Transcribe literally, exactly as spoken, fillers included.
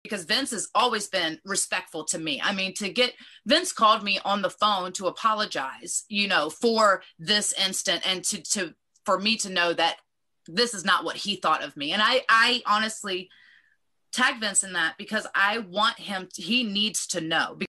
because Vince has always been respectful to me. I mean, to get Vince called me on the phone to apologize, you know, for this incident, and to, to, for me to know that this is not what he thought of me. And I, I honestly tag Vince in that because I want him to, he needs to know.